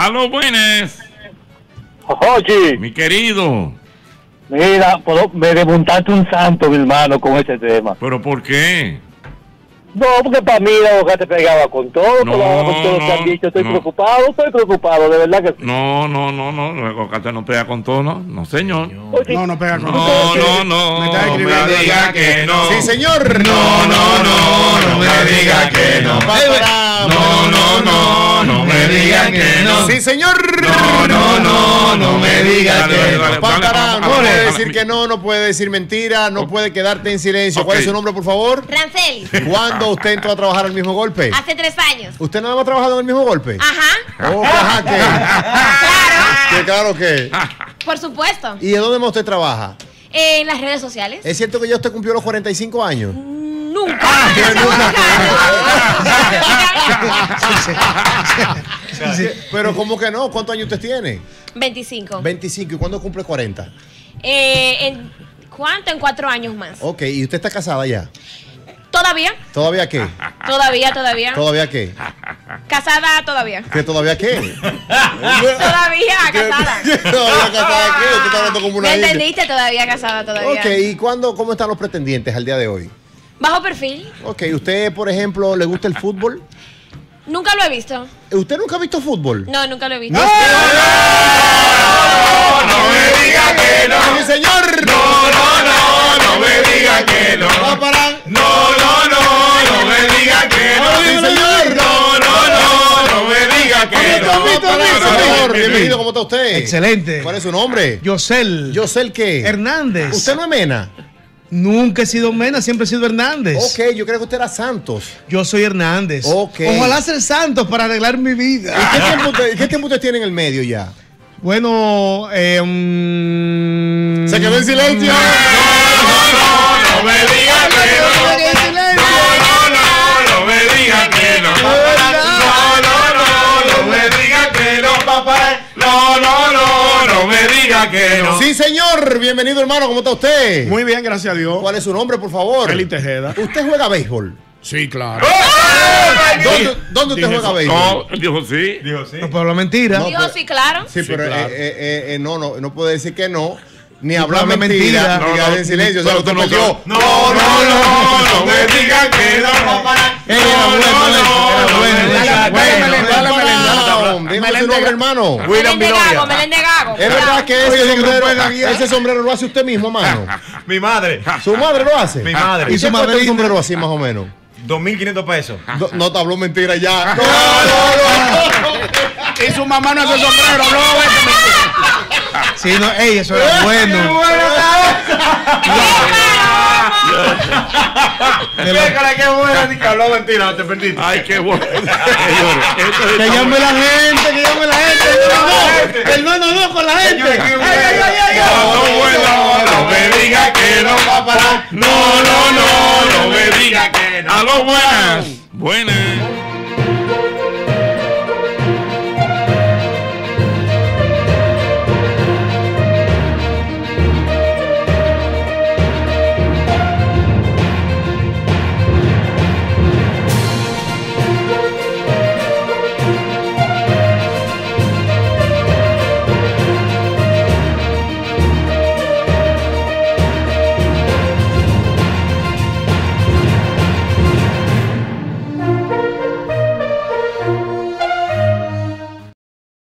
Aló, buenas. Oye, Mi querido. mira, me desmontaste un santo, mi hermano, con ese tema. ¿Pero por qué? No, porque para mí la boca te pegaba con todo, No, con todo lo que han dicho. Estoy preocupado, de verdad que sí. No, el aguacate no pega con todo, ¿no? No, señor. Oye, No pega con No. Me está No escribiendo. me diga que no. Sí, señor. No me diga que no. No me diga que no. Sí, señor. No me diga que no. Pacará, no puede decir que no, no puede decir mentira, no puede quedarte en silencio. ¿Cuál Ok. es su nombre, por favor? Ranceli, ¿Cuándo usted entró a trabajar al mismo golpe? hace 3 años. ¿Usted nada más ha trabajado en el mismo golpe? Ajá, Oh, ajá, ¿qué? claro, ¿Qué, claro que? por supuesto. ¿Y de dónde más usted trabaja? En las redes sociales. ¿Es cierto que ya usted cumplió los 45 años? Nunca. Pero ¿cómo que no? ¿Cuántos años usted tiene? 25. 25. ¿Y cuándo cumple 40? ¿Cuánto? En 4 años más. Ok, ¿y usted está casada ya? ¿Todavía? ¿Todavía qué? Todavía. ¿Todavía qué? Casada todavía. ¿Qué todavía qué? Todavía casada. ¿Todavía casada qué? Usted está hablando como una ¿Me india. entendiste? Todavía casada, todavía. Ok, ¿y cómo están los pretendientes al día de hoy? Bajo perfil. Ok, ¿usted, por ejemplo, le gusta el fútbol? Nunca lo he visto. ¿Usted nunca ha visto fútbol? No, nunca lo he visto. No me diga que no. ¡Sí, señor! No me diga que no. ¡Va para! No me diga que no. ¡Sí, señor! No me diga que no. Señor, bienvenido, ¿cómo está usted? Excelente. ¿Cuál es su nombre? Yosel. ¿Yosel qué? Hernández. ¿Usted no es Mena? Nunca he sido Mena, siempre he sido Hernández. Ok, yo creo que usted era Santos. Yo soy Hernández. Ok. Ojalá ser Santos para arreglar mi vida. ¿Y qué tiempo usted tiene en el medio ya? Bueno, Se quedó en silencio. No me diga que no. No me diga que no. No me diga que no, papá. No me diga que no. Sí, señor. Bienvenido, hermano. ¿Cómo está usted? Muy bien, gracias a Dios. ¿Cuál es su nombre, por favor? Félix Tejeda. ¿Usted juega béisbol? Sí, claro. ¿Dónde usted juega béisbol? No, dijo sí. No puedo hablar mentira. No, Dios, sí, claro. Sí, pero claro. no puede decir que no. Ni Ni hablar hablar mentira, mentira. ni quedar en silencio. O sea, Pero usted tú no perdió. sabes. No me diga que no, papá. Dígame su nombre, hermano. Meléndez Gago. ¿Es verdad que ese sombrero lo hace usted mismo, mano? Mi madre. ¿Su madre lo hace? Mi madre. ¿Y ¿Y su su madre madrina? un sombrero así, más o menos? 2.500 pesos. No te habló mentira ya. No. Y su mamá no hace sombrero, Sí, no, ey, eso era bueno. Qué buena, ni que habló mentira, te perdiste. Ay, qué bueno. Señores, esto es- Que llame la gente, que llame la gente. No, con la gente. No me diga que no, papá. No me diga que no. Aló, buenas. Buenas.